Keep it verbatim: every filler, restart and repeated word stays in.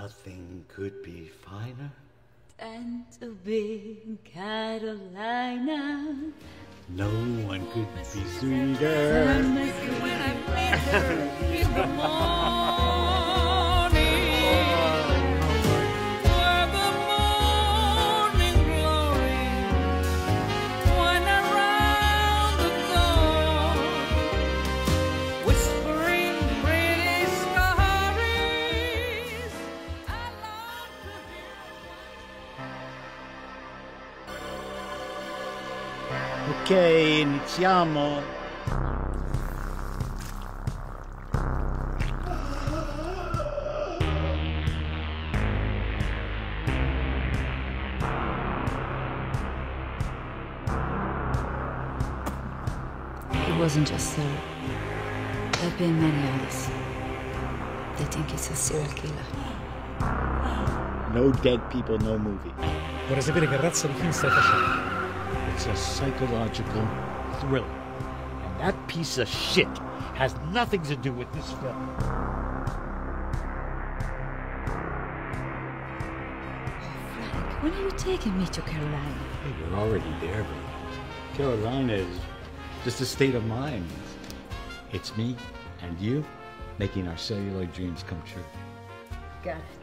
Nothing could be finer than to be in Carolina. No one could be sweeter. When I meet her in the morning, where the morning glory went around the door, whispering pretty stories. I love to hear. Ok, iniziamo. It wasn't just her. There've been many others. They think it's a serial killer. No dead people, no movie. Vorrei sapere che razza di film stai facendo. It's a psychological thriller. And that piece of shit has nothing to do with this film. Frank, when are you taking me to Carolina? Hey, we're already there, baby. Carolina is just a state of mind. It's me and you making our celluloid dreams come true. Got it.